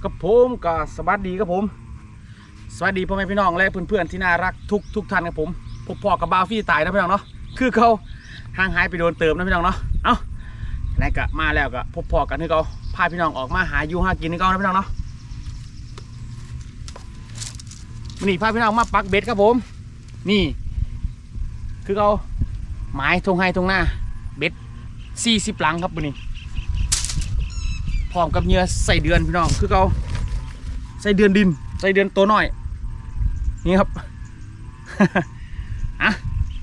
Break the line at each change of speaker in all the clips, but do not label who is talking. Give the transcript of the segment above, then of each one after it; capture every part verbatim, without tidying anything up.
กับผมก็สวัสดีครับผมสวัสดีพ่อแม่พี่น้องและเพื่อนๆที่น่ารักทุกทุกท่านครับผมพบพ่อกับบ่าวฟี่ตายนะพี่น้องเนาะคือเขาห่างหายไปโดนเติมนะพี่น้องเนาะเอ้าไหนก็มาแล้วก็พบพ่อกันที่เขาพาพี่น้องออกมาหาอยู่หากินที่เขานะพี่น้องเนาะวันนี้พาพี่น้องมาปักเบ็ดครับผมนี่คือเขาหมายทงให้ทงหน้าเบ็ดสี่สิบหลังครับวันนี้พร้อมกับเหยื่อใส่เดือนพี่น้องคือเขาใส่เดือนดินใส่เดือนตัวน้อยนี่ครับ อะ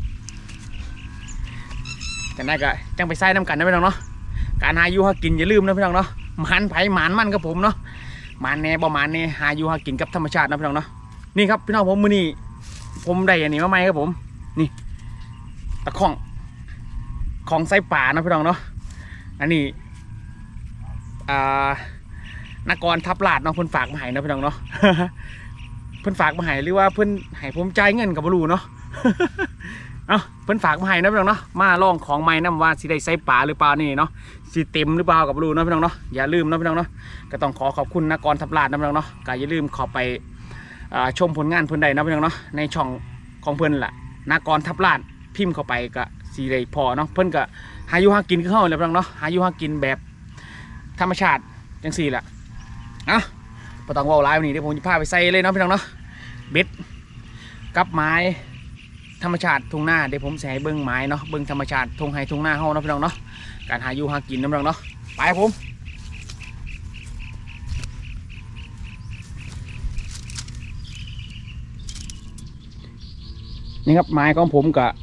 กันได้ก็จังไปใส่น้ำกันนะพี่น้องเนาะการหาอยู่หากินอย่าลืมนะพี่น้องเนาะหมานไผ่หมานมันครับผมเนาะหมานแน่บ่หมานแน่หาอยู่หากินกับธรรมชาตินะพี่น้องเนาะนี่ครับพี่น้องผมมือนี่ผมได้อันนี้มาใหม่ครับผมนี่ตะข้องของไส้ป่านะพี่น้องเนาะอันนี้อ่านกรทับลาดเนาะเพิ่นฝากมาให้นะพี่น้องเนาะ เพิ่นฝากมาให้หรือว่าเพิ่นให้ผมจ่ายเงินกับบรูเนาะ เอาเพิ่นฝากมาให้นะพี่น้องเนาะมาลองของใหม่นะว่าสิได้ไส้ป่าหรือเปล่านี่เนาะสิเต็มหรือเปล่ากับบรูเนาะพี่น้องเนาะอย่าลืมนะพี่น้องเนาะก็ต้องขอขอบคุณนกรทับลาดนะพี่น้องเนาะก็อย่าลืมขอไปชมผลงานเพิ่นได้นะพี่น้องเนาะในช่องของเพิ่นแหละนกรทับลาดพิมพ์เข้าไปก็สิได้พอเนาะเพิ่นก็หาอยู่หากินคือเฮาแหละพี่น้องเนาะหาอยู่หากินแบบธรรมชาติจังสี่แหละอ่ะพอต้องว่าไลฟ์วันนี้เดี๋ยวผมจะพาไปใส่เลยเนาะพี่น้องเนาะเบ็ดกับไม้ธรรมชาติทุ่งหน้าเดี๋ยวผมใส่เบิ้งไม้เนาะเบิ้งธรรมชาติทุ่งไฮทุ่งหน้าเฮาเนาะพี่น้องเนาะการหาอยู่หากินนะพี่น้องเนาะไปผมนี่ครับไม้ของผมกับ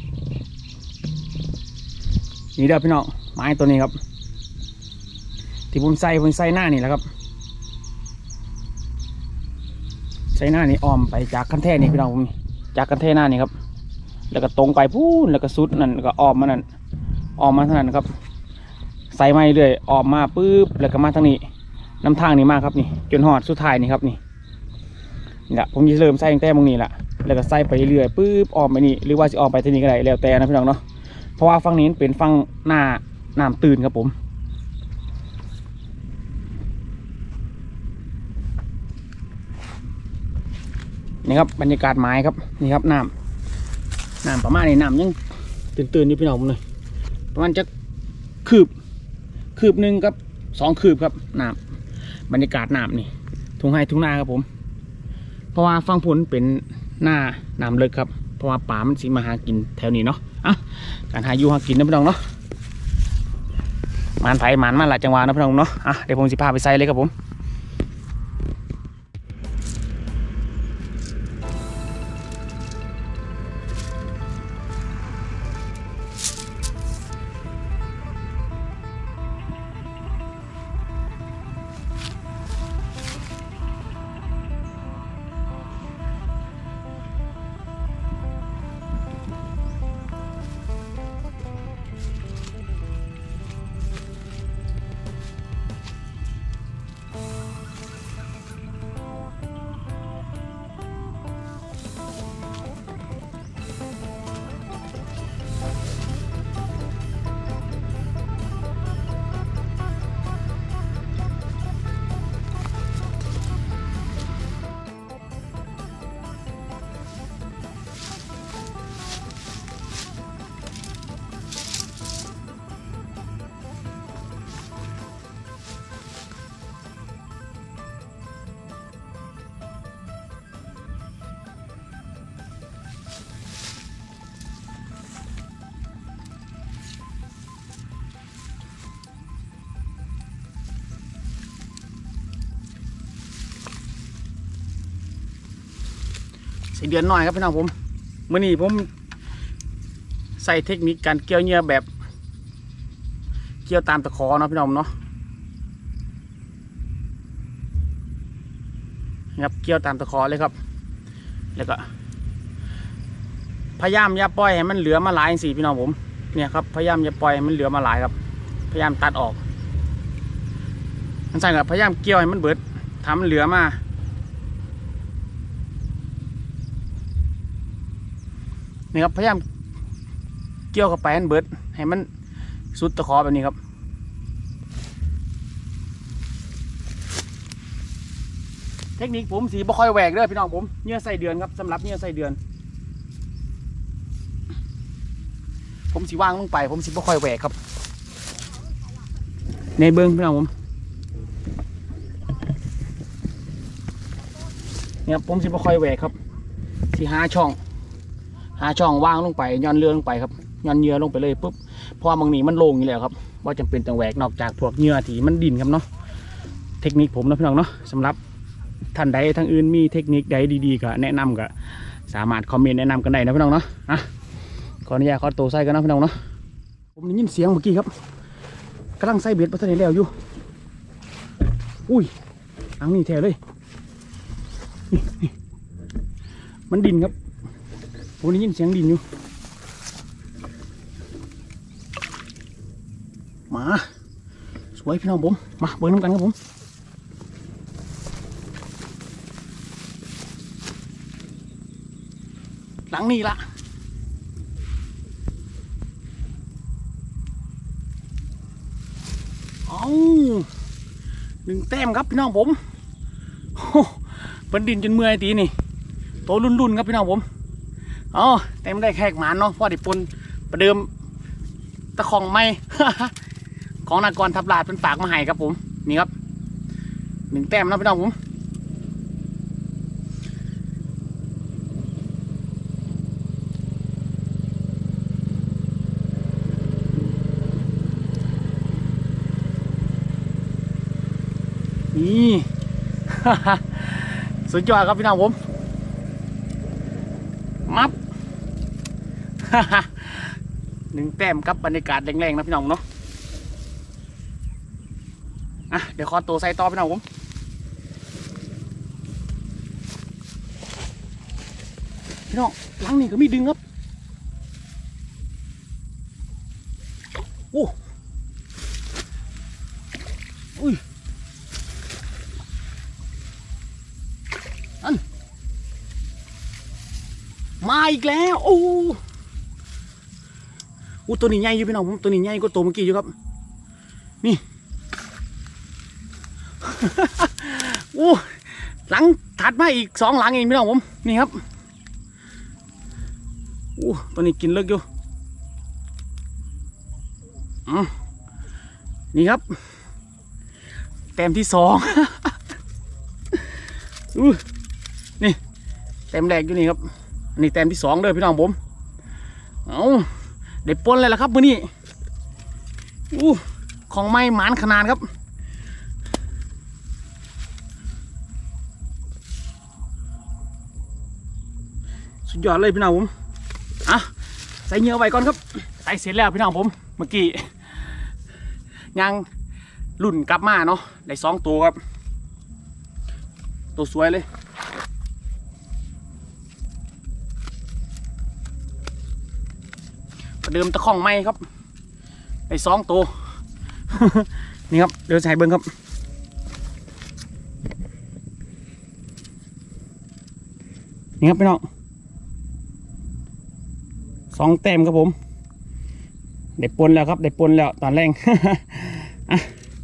นี่เด้อพี่น้องไม้ตัวนี้ครับที่ผมใส่ผมใส่หน้านี่แหละครับใส่หน้านี่อ้อมไปจากคันแท่นี่พี่น้องผมจากคันแท่หน้านี่ครับแล้วก็ตรงไปพูนแล้วก็สุดนั่นก็อ้อมมานั่นอ้อมมาทางนั้นครับใส่ไม้เรื่อยอ้อมมาปุ๊บแล้วก็มาทางนี้น้ำทางนี่มากครับนี่จนหอดสุดท้ายนี่ครับนี่นี่แหละผมจะเริ่มใส่ตั้งแต่ตรงนี้แหละแล้วก็ใส่ไปเรื่อยปุ๊บอ้อมไปนี่หรือว่าจะอ้อมไปทางนี้ก็ได้แล้วแต่นะพี่น้องเนาะเพราะว่าฝั่งนี้เป็นฝั่งหน้าน้ำตื่นครับผมนี่ครับบรรยากาศไม้ครับนี่ครับน้ำน้ำประมาณนี้น้ำยังตื่นๆนี่พี่น้องผมเลยประมาณจะคืบคืบหนึ่งครับสองคืบครับน้ำบรรยากาศน้ำนี่ทุ่งไร่ทุ่งนาครับผมเพราะว่าฟังผลเป็นหน้าน้ำเลิกครับเพราะว่าป่ามันสิมาหากินแถวนี้เนาะอ่ะการหาอยู่หากินนะพี่น้องเนาะมันไผ่มันมันหลายจังหวะนะพี่น้องเนาะอ่ะเดี๋ยวผมสิพาไปใส่เลยครับผมใส่เดือนหน่อยครับพี่น้องผมเมื่อนี้ผมใส่เทคนิคการเกี่ยวเหยื่อแบบเกี่ยวตามตะขอเนาะพี่น้องเนาะครับเกี่ยวตามตะขอเลยครับแล้วก็พยายามอย่าปล่อยให้มันเหลือมาหลายสิพี่น้องผมเนี่ยครับพยายามอย่าปล่อยให้มันเหลือมาหลายครับพยายามตัดออกมันใส่กับพยายามเกี่ยวให้มันเบิดทำมันเหลือมานี่ครับพยายามเกี่ยวกับไปให้มันเบิดให้มันสุดตะขอแบบนี้ครับเทคนิคผมสีบ่ค่อยแหวกเด้อพี่น้องผมเนื้อไส้เดือนครับสำหรับเนื้อไส้เดือนผมสีว่างลงไปผมสีบ่ค่อยแหวกครับในเบิ้งพี่น้องผมเนี่ยผมสีบ่ค่อยแหวกครับสีหาช่องหาช่องว่างลงไปย้อนเรือลงไปครับย้อนเยื่อลงไปเลยปุ๊บเพราะว่าบางนี้มันโล่งอยู่แล้วครับว่าจำเป็นต้องแหวกนอกจากพวกเยื่อที่มันดินครับเนาะเทคนิคผมนะพี่น้องเนาะสำหรับท่านใดทั้งอื่นมีเทคนิคใดดีๆก็แนะนำก็สามารถคอมเมนต์แนะนำกันได้นะพี่น้องเนาะอ่ะขออนุญาตขอตัวใส่กันนะพี่น้องเนาะผมได้ยินเสียงเมื่อกี้ครับกำลังใส่เบ็ดมาทะเลแล้วอยู่อุ้ยอังนี่แท้เลยนี่นี่มันดินครับผมได้ยินเสียงดินอยู่มาสวยพี่น้องผมมาเบิร์น้ำกันครับผมหลังนี่ละเอาหนึ่งแต้มครับพี่น้องผมเป็นดินจนเมื่อยตีนี่โตรุ่นๆครับพี่น้องผมอ๋อแต้มได้แขกหมานเนาะพ่อดิปนประเดิมตะของไม้ ของนากรทับลาดเป็นฝากมาให้ครับผมนี่ครับหนึ่งแต้มนะพี่น้องผมนี่ สุดยอดครับพี่น้องผมมับ หนึ่งแต้มครับบรรยากาศแรงๆนะพี่น้องเนาะอ่ะเดี๋ยวขอตัวใส่ต่อพี่น้องผมพี่น้องหลังนี่ก็มีดึงครับโอ้อุ้ยอันมาอีกแล้วโอ้อู้ตัวนี้ใหญ่อยู่พี่น้องผมตัวนี้ใหญ่กว่าตัวเมื่อกี้อยู่ครับนี่ อู้หลังถัดมาอีกสองหลังเองพี่น้องผมนี่ครับอู้ตัวนี้กินเลิกอยู่อืมนี่ครับแต้มที่สอง อู้นี่แต้มแรกอยู่นี่ครับอันนี้แต้มที่สองเลยพี่น้องผมเอาเด็ดปนเลยละครับมื้อนี้อู้ของไม้หมานขนาดครับสุดยอดเลยพี่น้องผมอ่ะใส่เหงื่อไว้ก่อนครับใส่เสร็จแล้วพี่น้องผมเมื่อกี้ยังรุ่นกลับมาเนาะได้สองตัวครับตัวสวยเลยประเดิมตะข้องไม้ครับได้สองตัว นี่ครับเดี๋ยวใส่เบิ้งครับนี่ครับพี่น้องสองแต้มครับผมได้ปนแล้วครับได้ปนแล้วตอนแรก อ่ะ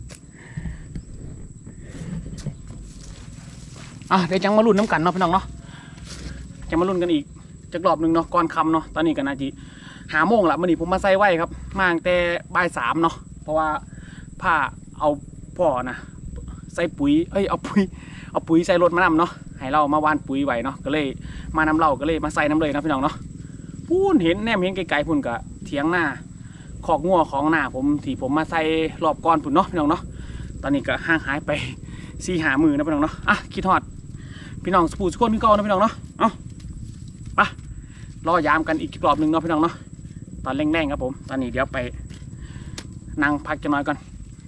อ่ะเดี๋ยวจังมาลุ้นน้ำกันเนาะพี่น้องเนาะจะมาลุ้นกันอีกจะรอบหนึ่งเนาะก่อนคำเนาะตอนนี้กันนาทีหาโมงละมื่อนี้ผมมาใส่ไว้ครับมาตั้งแต่บ่ายสามเนาะเพราะว่าผ้าเอาพ่อนะใส่ปุ๋ยเอ้ยเอาปุ๋ยเอาปุ๋ยใส่รถมานำเนาะให้เรามาวานปุ๋ยไว้เนาะก็เลยมานำเราก็เลยมาใส่น้ำเลยนะพี่น้องเนาะพูนเห็นแนมเห็นไกลๆพุ่นกะเถียงหน้าขอกงัวของหน้าผมที่ผมมาใส่รอบก่อนพุ่นเนาะพี่น้องเนาะตอนนี้ก็ห่างหายไปสี่หามือนะพี่น้องเนาะอ่ะคิดฮอดพี่น้องสปูสก้นขึ้นเก่านะพี่น้องเนาะเอาไปรอยามกันอีกรอบหนึ่งเนาะพี่น้องเนาะตอนแรงๆครับผมตอนนี้เดี๋ยวไปนั่งพักจะน้อยก่อน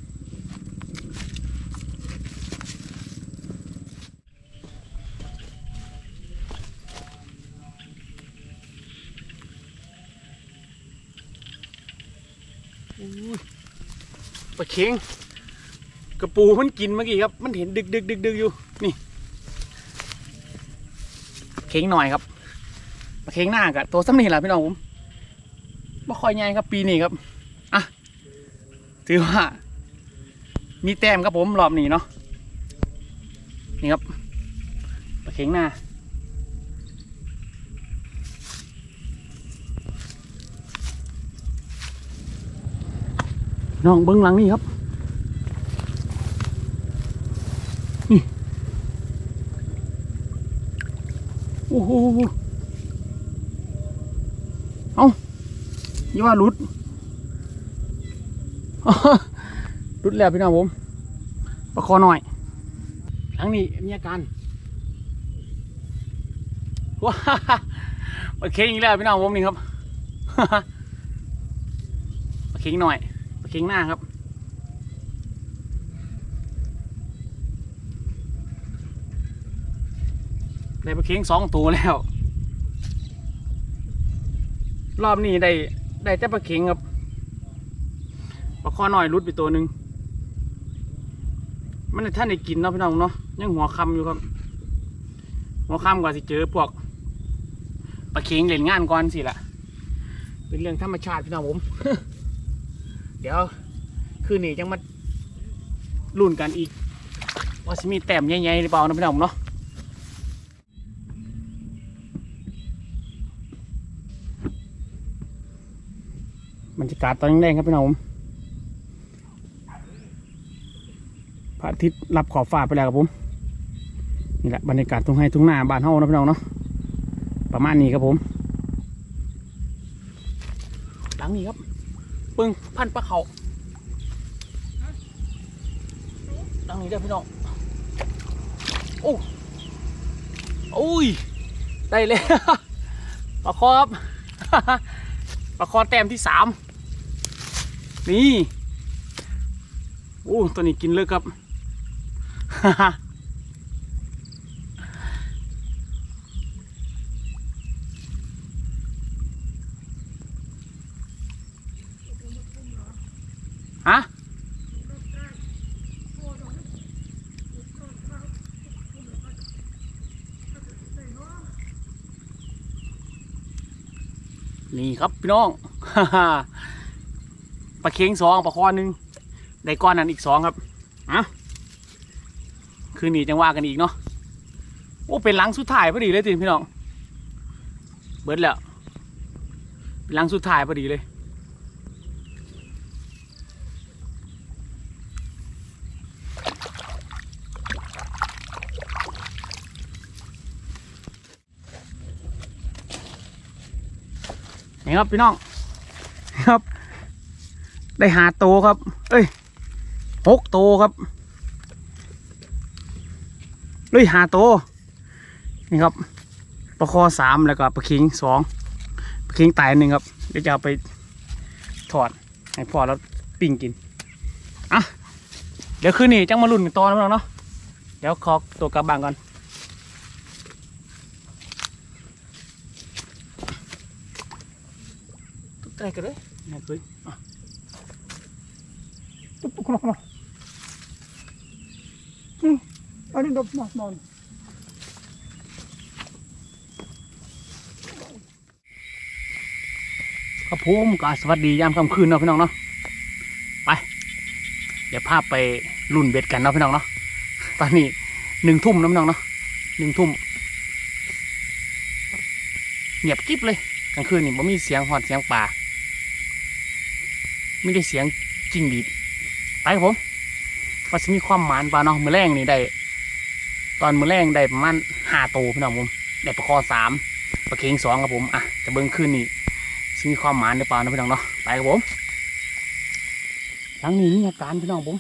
ปลาเค็งกระปูมันกินเมื่อกี้ครับมันเห็นดึกดึกดึกดึกอยู่นี่เค็งหน่อยครับปลาเค็งหน้ากับตัวซ้ำนี่แหละพี่น้องผมไม่ค่อยใหญ่ครับปีนี้ครับอ่ะถือว่ามีแต้มครับผมรอบนี้เนาะนี่ครับเข็งหน้าน้องเบิ้งหลังนี่ครับนี่โอ้โหเอาอย่าว่าหลุดหลุดแล้วพี่น้องผมประคอหน่อยหลังนี้มีอาการว้าปลาเค็งอีกแล้วพี่น้องผมนี่ครับปลาเค็งหน่อยปลาเค็งหน้าครับได้ปลาเค็งสองตัวแล้วรอบนี้ได้ได้แต่ปลาเค็งครับปลาคอหน่อยรุดไปตัวหนึ่งมันท่านได้กินเนาะพี่น้องเนาะยังหัวคำอยู่ครับหัวคำกว่าสิเจอพวกปลาเค็งเล่นงานก่อนสิล่ะเป็นเรื่องธรรมชาติพี่น้องผม เดี๋ยวคืนนี้จังมาลุ้นกันอีกว่าจะมีแต้มใหญ่ๆหรือเปล่านะพี่น้องเนาะบรรยากาศตอนแรกครับพี่น้องผมพระอาทิตย์รับขอบฟ้าไปแล้วครับผมนี่แหละบรรยากาศตรงให้ทุ่งนาบ้านเฮานะพี่น้องเนาะประมาณนี้ครับผมหลังนี้ครับปึ้งพันปลาเขาหลังนี้ได้พี่น้องโอ้โอ้ยได้เลยปลาคอครับ ปลาคอแต้มที่สามนี่โอ้ตัวนี้กินเลยครับ ฮะนี่ครับพี่น้อง ปลาเค็งสองปลาคอหนึ่งได้ก้อนนั้นอีกสองครับอ่ะคืนนี้จังว่ากันอีกเนาะโอ้เป็นหลังสุดท้ายพอดีเลยจริงพี่น้องเบิดแล้วเป็นหลังสุดท้ายพอดีเลยนี่ครับพี่น้องครับได้หาโตครับเอ้ยหกโตครับเลยหาโตนี่ครับปลาคอสามแล้วก็ปลาเค็งสองปลาเค็งตายหนึ่งครับเดี๋ยวจะเอาไปถอดให้พอแล้วปิ้งกินอ่ะเดี๋ยวคืนนี้จังมาลุ้นกันต่อนะพี่น้องเนาะเดี๋ยวขอตัวกลับบ้านก่อนใกล้กันเลยนะคุย
ตุ๊บตุ๊บขึ้นมาขึ้นมาอืมอันนี้ดอกมอน
ครับผมก็สวัสดียามค่ำคืนเนาะพี่น้องเนาะไปเดี๋ยวพาไปลุ้นเบ็ดกันเนาะพี่น้องเนาะตอนนี้หนึ่งทุ่มนะพี่น้องเนาะหนึ่งทุ่มเงียบกิ๊บเลยกลางคืนนี่ไม่มีเสียงหอดเสียงป่าไม่ได้เสียงจิ้งหรีดไปครับผมว่าจะมีความหมานป่าเนาะมือแรงนี่ได้ตอนมือแรงได้ประมาณห้าโตพี่น้องผมได้ปลาคอสามปลาเค็งสองครับผมอ่ะจะเบิ้งคืนนี่จะมีความหมานหรือเปล่านะพี่น้องเนาะไปครับผมหลังนี้มีอาการพี่น้องผม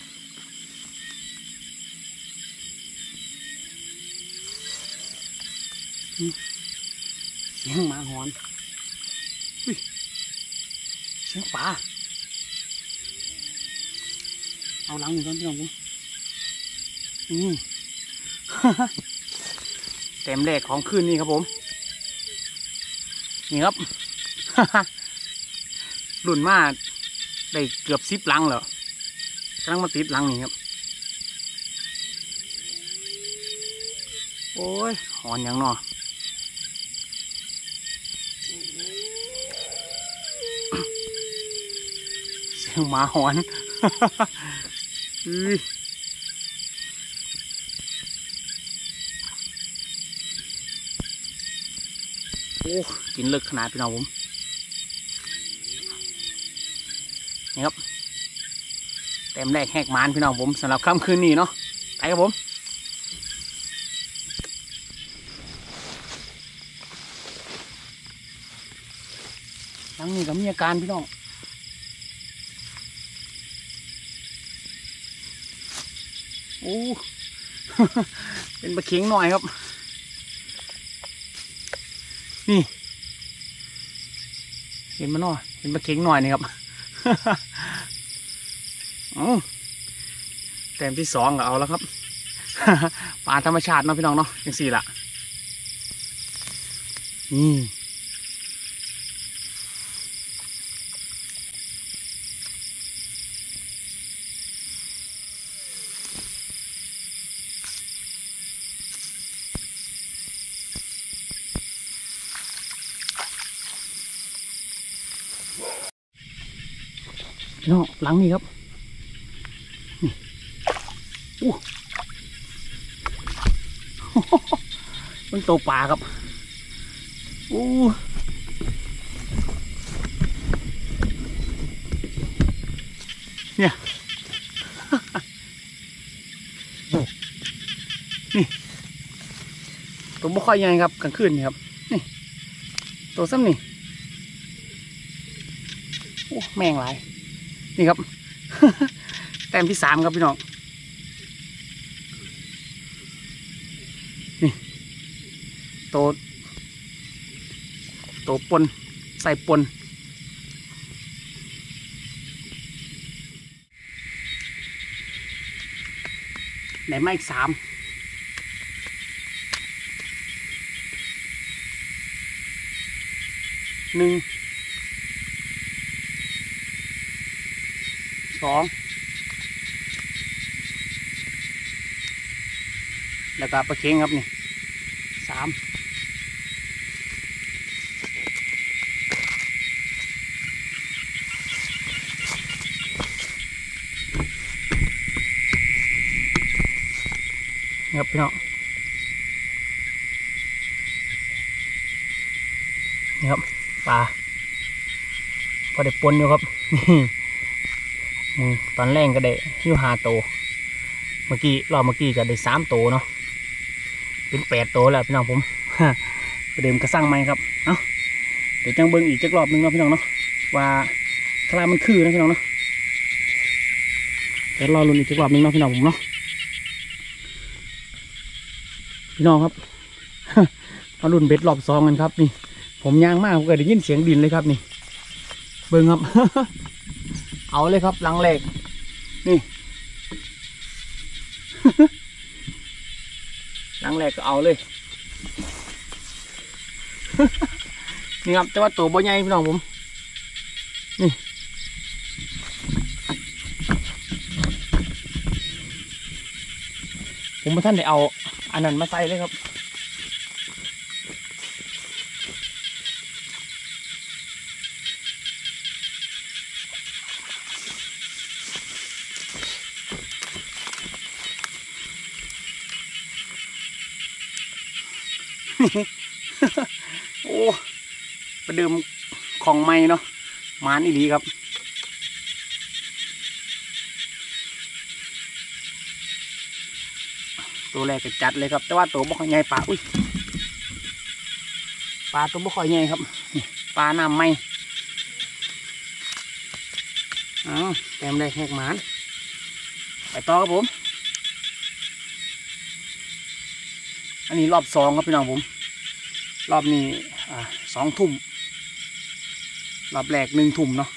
เสียงหมาหอนเสียงป่าเอาหลังนี้ก่อนพี่น้องผมอืม เต็มแรกของคืนนี้ครับผมนี่ครับ รุ่นมากได้เกือบสิบหลังแล้วกำลังมาติดหลังนี่ครับโอ้ยหอนอย่างเนาะ เสียงหมาหอน อุ้ยโอ้กินเลิกขนาดพี่น้องผมนี่ครับเต็มแรกแหกมานพี่น้องผมสำหรับค่ำคืนนี้เนาะไปครับผมหลังนี้ก็มีอาการพี่น้องโอ้ เป็นปลาเข็งหน่อยครับนี่เห็นมันหน่อยเป็นปลาเข็งหน่อยนี่ครับ อ๋อแต้มที่สองก็เอาแล้วครับ ปลาธรรมชาติเนาะพี่น้องเนาะอย่างสี่ละนี่พี่น้องหลังนี้ครับนี่อู้ มันโตปลาครับอู้เนี่ย นี่ตัวบ่ค่อยใหญ่ครับกลางคืนนี่ครับนี่ตัวซ้ำนี่โอ้แมงหลายนี่ครับ แต้มที่สามครับพี่น้องนี่โตโตปนใส่ปนไหนมาอีกสามหนึ่งสองแล้วก็ปลาเค็งครับนี่สามนี่ครับพี่น้องนี่ครับปลาพอได้ปนอยู่ครับนี่มึงตอนแรกก็ได้หิ้วหาโตเมื่อกี้รอบเมื่อกี้ก็ได้สามโตเนาะเป็นแปดโตแล้วพี่น้องผม ไปเดิมกระสังไหมครับเอ้าเดี๋ยวจังเบิ้งอีกจักรอบนึงเนาะพี่น้องเนาะว่าคลามันคือนะพี่น้องเนาะเดี๋ยวรอลุ้นอีกจักรอบนึงเนาะพี่น้องผมเนาะพี่น้องครับ มาลุ้นเบ็ดรอบสองกันครับนี่ผมย่างมากผมก็ได้ยินเสียงดินเลยครับนี่เบิ้งครับ เอาเลยครับหลังแรกนี่ หลังแรกก็เอาเลย นี่ครับแต่ว่าตัวบ่ใหญ่พี่น้องผมนี่ผมมาท่านได้เอาอันนั้นมาใส่เลยครับ โอ้ประเดิมของไม้เนาะมานอีหลีครับตัวแรกก็จัดเลยครับแต่ว่าตัวบ่ค่อยใหญ่ปลาอุ้ยปลาตัวบ่ค่อยใหญ่ครับปลาน้ำไม่อ๋อแต้มแรกแหกหมานไปต่อครับผมอันนี้รอบสองครับพี่น้องผมรอบนี้อ่าสองทุ่มรอบแรกหนึ่งทุ่มเนาะ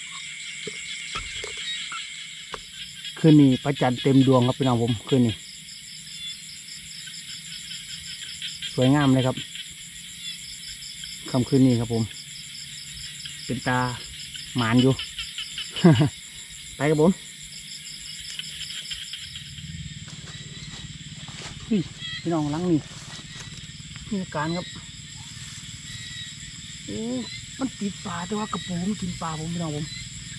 คืนนี้พระจันทร์เต็มดวงครับพี่น้องผมคืนนี้สวยงามเลยครับค่ำคืนนี้ครับผมเป็นตาหมานอยู่ ไปครับผมพี่น้องลังนี่นี่อาการครับโอ้มันติดปลาแต่ว่ากระปูมันกินปลาผมพี่น้องผม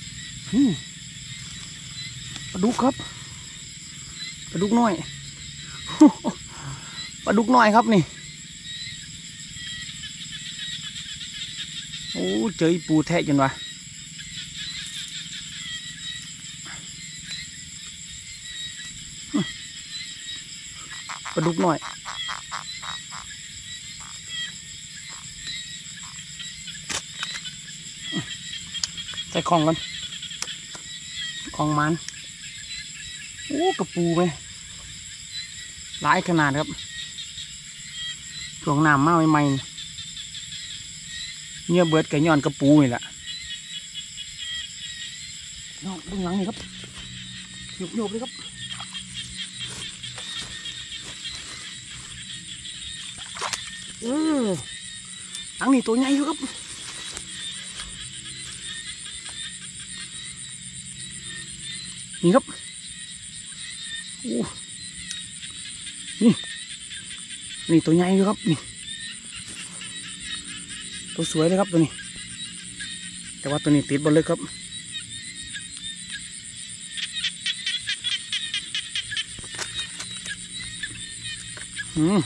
ปลาดุกครับปลาดุกน้อย ปลาดุกน้อยครับนี่โอ้เจออีปูแทะจนวะปลาดุกหน่อยใส่ของกันของมันโอ้กระปูไปหลายขนาดครับช่วงน้ำมาใหม่ๆเนี่ยเบิดไก่ย้อนกระปูนี่แหละน้องเบื้องหลังนี่ครับโยกโยกเลยครับเออหลังนี่ตัวใหญ่อยู่ครับนี่ครับโอ้นี่นี่ตัวใหญ่อยู่ครับนี่ตัวสวยเลยครับตัวนี้แต่ว่าตัวนี้ติดบนเลยครับอืม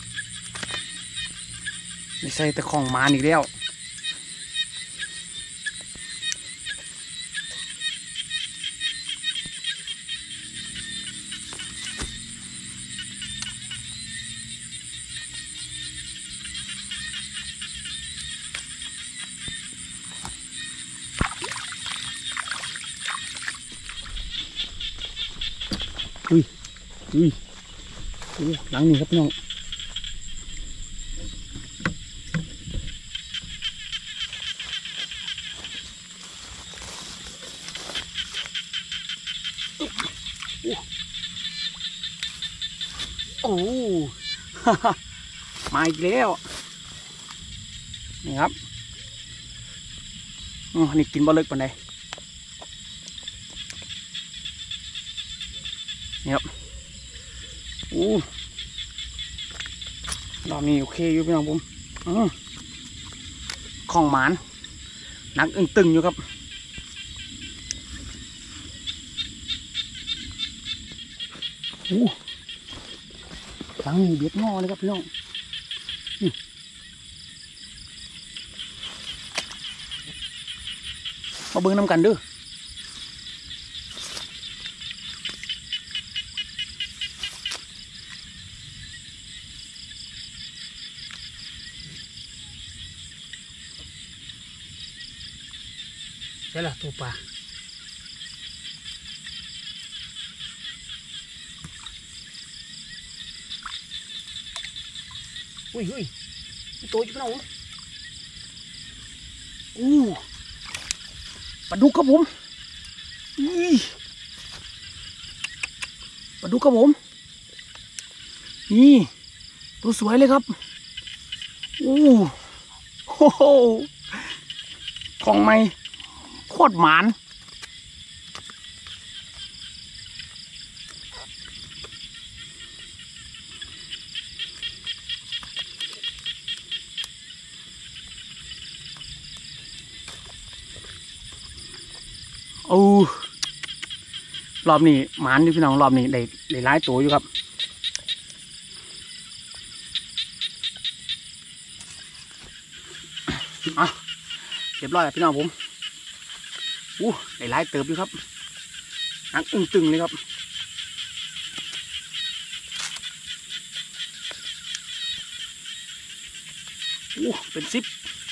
ไม่ใช่แต่ของมารอีกแล้วอุ้ยอุ้ยอุ้ยหลังนี้ครับน้องโอ้ มาอีกแล้วนี่ครับอ๋อนี่กินบะเลิกปานใดนี่ครับโอ้รอบนี้โอเคอยู่พี่น้องผมอือของหมานหนักอึ้งตึงอยู่ครับโอ้หลังนี้เบียดงอเลยครับพี่น้องมาเบิ่งน้ำกันเด้อใช่ละตัวปลาอุ้ยอุ้ยตัวอยู่พี่น้องอู้ปลาดุกครับผมนี่ปลาดุกครับผมนี่ตัวสวยเลยครับอู้โอ้โหของใหม่โคตรหมานโอ้รอบนี้หมานอยู่พี่น้องรอบนี้ได้ได้หลายตัวอยู่ครับอ่ะเรียบร้อยพี่น้องผมอู้ได้หลายเติบอยู่ครับนักอึ้งตึงเลยครับอู้เป็นซิป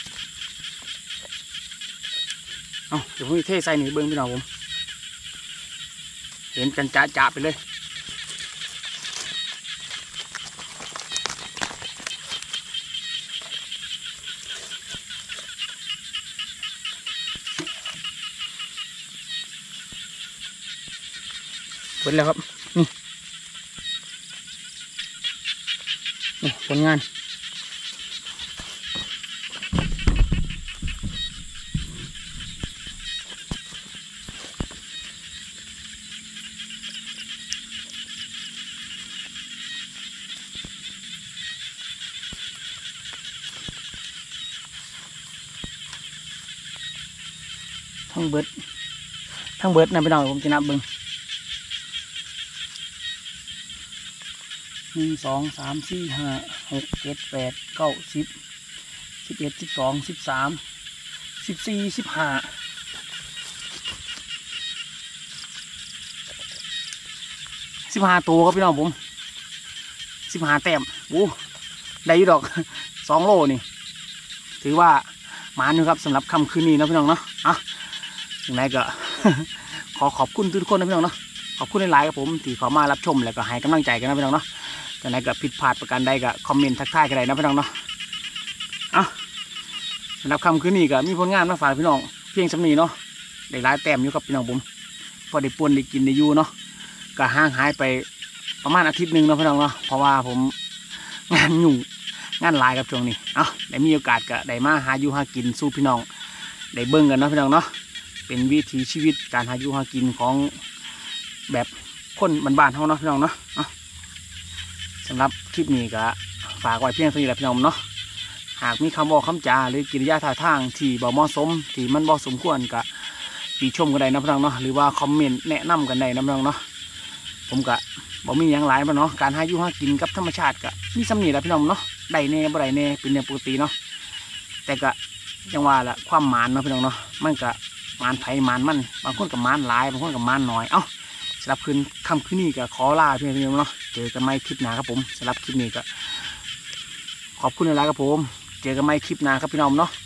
เอาเดี๋ยวผมเทใส่นี่เบิ้งพี่น้องผมเห็นกันจ้าๆไปเลยเบิ้งแล้วครับนี่นี่ผลงานทั้งเบิดทั้งเบิดนะพี่น้องผมจะนับเบิ้งหนึ่งสองสามสี่ห้าหกเจ็ดแปดเก้าสิบสิบเอ็ดสิบสองสิบสามสิบสี่สิบห้าสิบห้าตัวครับพี่น้องผมสิบห้าแต้มโอ้ได้อยู่ดอก สองโลนี่ถือว่าหมานอยู่ครับสำหรับค่ำคืนนี้นะพี่น้องเนาะอ่ะอย่างไรก็ ขอขอบคุณทุกคนนะพี่น้องเนาะขอบคุณในไลน์ครับผมที่เขามารับชมแล้วก็ให้กำลังใจกันนะพี่น้องเนาะอย่างไรก็ผิดพลาดประการใดก็คอมเมนต์ทักทายกันได้นะพี่น้องเนาะอ่ะสำหรับค่ำคืนนี้ก็มีผลงานมาฝากพี่น้องเพียงสำนีเนาะได้หลายแต้มอยู่ครับพี่น้องผมพอได้ปวนได้กินได้อยู่เนาะก็ห่างหายไปประมาณอาทิตย์หนึ่งเนาะพี่น้องเนาะเพราะว่าผมงานยุ่งงานหลายกับช่วงนี้เอ้าได้มีโอกาสก็ได้มาหาอยู่หากินสู้พี่น้องได้เบิ่งกันเนาะพี่น้องเนาะเป็นวิถีชีวิตการหาอยู่หากินของแบบคนบ้านๆเขาเนาะพี่น้องเนาะเอ้าสำหรับคลิปนี้ก็ฝากไว้เพียงเท่านี้แหละพี่น้องเนาะหากมีคำบอกคำจาหรือกิริยาท่าทางที่บ่เหมาะสมที่มันบ่สมควรก็ติชมกันได้นะพี่น้องเนาะหรือว่าคอมเมนต์แนะนำกันได้นะพี่น้องเนาะผมก็บ่มีอย่างหลายมาเนาะการหาอยู่หากินกับธรรมชาติก็มีสำนีแหละพี่น้องเนาะได้แน่บ่ได้แน่เป็นเรื่องปกติเนาะแต่ก็ยังว่าละความหมานเนาะพี่น้องเนาะมันก็หมานไผ่หมานมันบางคนกับหมานหลายบางคนกับหมานน้อยเอ้าสำหรับคืนค่ำคืนนี้ก็ขอลาพี่น้องเนาะเจอกันใหม่คลิปหน้าครับผมสำหรับคลิปนี้ก็ขอบคุณหลายๆครับผมเจอกันใหม่คลิปหน้าครับพี่น้องเนาะ